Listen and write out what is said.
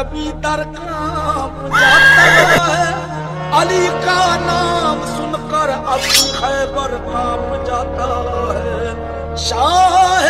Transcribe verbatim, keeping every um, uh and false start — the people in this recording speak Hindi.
कभी दर कांप जाता है। अली का नाम सुनकर अब खैबर कांप जाता है। शाह